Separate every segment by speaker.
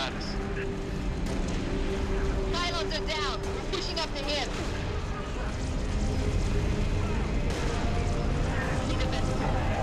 Speaker 1: status?
Speaker 2: Pylons are down. We're pushing up the hill. Need a vessel.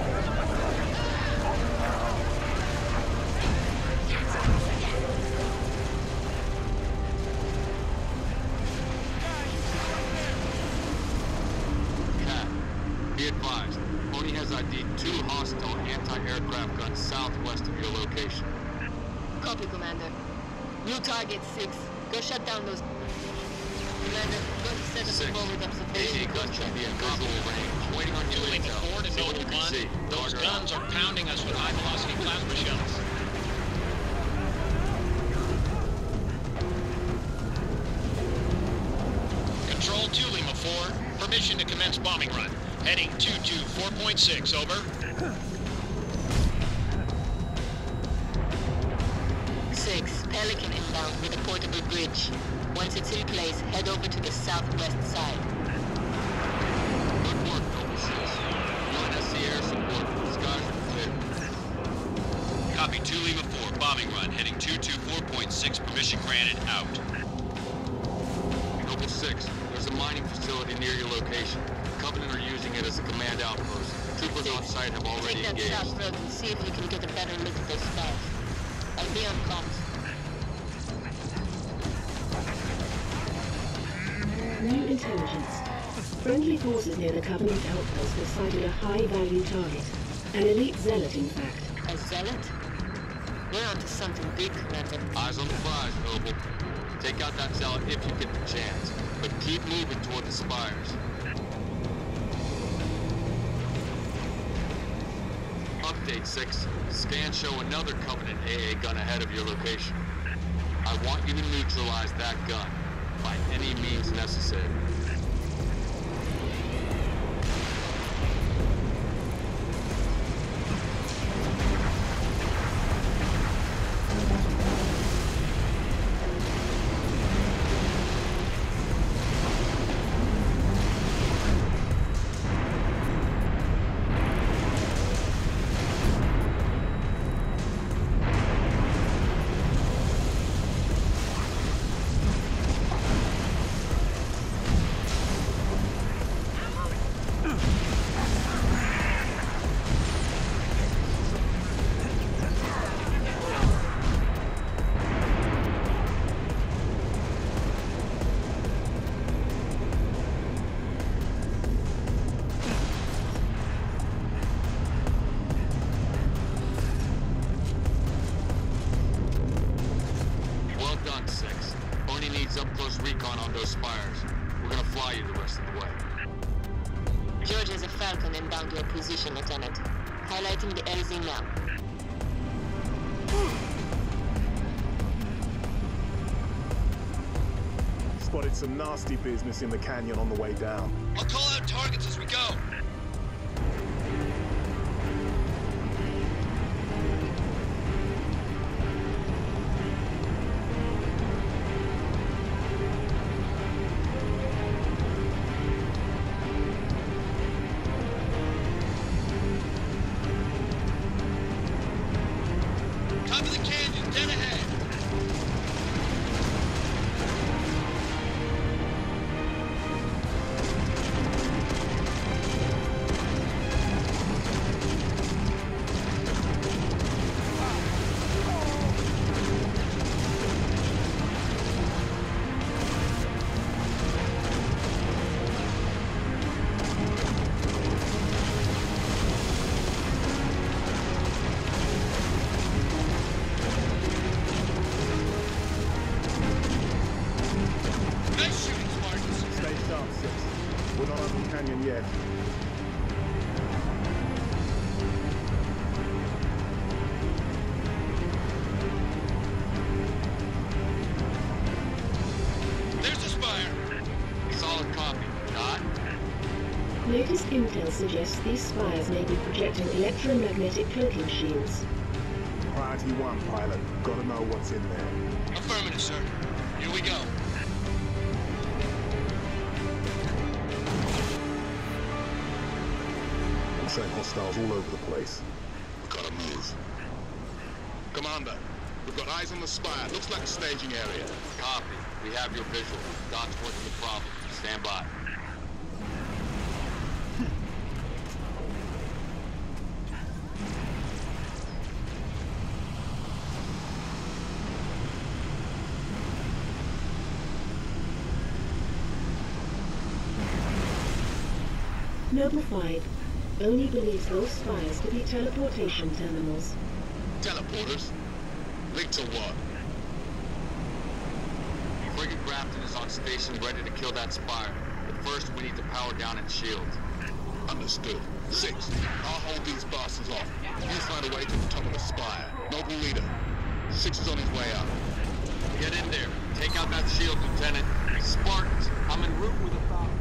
Speaker 1: Cat, be advised. Oni has ID'd 2 hostile anti-aircraft guns southwest of your location.
Speaker 2: Copy, Commander. New target 6. Go shut down those... Commander, go to set up a
Speaker 1: 6.
Speaker 2: forward observation.
Speaker 1: AA gun should be in visual range. Waiting on you
Speaker 3: Lima
Speaker 1: intel.
Speaker 3: 4 to
Speaker 1: See what
Speaker 3: Nova
Speaker 1: you can
Speaker 3: 1.
Speaker 1: see.
Speaker 3: Those
Speaker 1: Target
Speaker 3: guns are pounding us with high-velocity plasma shells. Control 2, Lima 4. Permission to commence bombing run. Heading 224.6, over.
Speaker 2: 6. Pelican inbound with a portable bridge. Once it's in place, head over to the southwest side.
Speaker 1: Good work, Nova 6. UNSC air support. Skies are clear. Copy 2 Lima 4. Bombing run. Heading 224.6. Permission granted. Out. Nova 6. There's a mining facility near your location. Covenant are using it as a command outpost. Troopers on site have already
Speaker 2: Take that
Speaker 1: engaged.
Speaker 2: south road and see if you can get a better look at those stars. I'll be on comms.
Speaker 4: New intelligence. Friendly forces near the Covenant outpost have sighted a high-value target. An elite zealot, in fact.
Speaker 2: A zealot? We're onto something big, Commander.
Speaker 1: Eyes on the prize, Noble. Take out that zealot if you get the chance. But keep moving toward the spires. Update 6. Scans show another Covenant AA gun ahead of your location. I want you to neutralize that gun by any means necessary. Up-close recon on those spires. We're gonna fly you the rest of the way.
Speaker 2: George has a Falcon inbound your position, Lieutenant. Highlighting the LZ now.
Speaker 5: Spotted some nasty business in the canyon on the way down.
Speaker 3: I'll call out targets as we go. Top of the canyon, dead ahead. Nice shooting, Spartans.
Speaker 5: Stay sharp, 6. We're not on the canyon yet.
Speaker 3: There's the spire.
Speaker 1: Solid copy. Dot.
Speaker 4: Latest intel suggests these spires may be projecting electromagnetic cloaking shields.
Speaker 5: Priority 1, pilot. Gotta know what's in there.
Speaker 3: Affirmative, sir. Here we go.
Speaker 5: I'm showing hostiles all over the place.
Speaker 1: We gotta move.
Speaker 5: Commander, We've got eyes on the spire. Looks like a staging area.
Speaker 1: Copy. We have your visual. Doc's working the problem. Stand by.
Speaker 4: Noble 5 only believes those spires to be teleportation terminals.
Speaker 5: Teleporters? Linked to what?
Speaker 1: Frigate Grafton is on station ready to kill that spire. But first, we need to power down its shield.
Speaker 5: Understood. 6. I'll hold these bastards off. You find a way to the top of the spire. Noble leader. 6 is on his way up.
Speaker 1: Get in there. Take out that shield, Lieutenant. Spartans, I'm en route with a Falcon.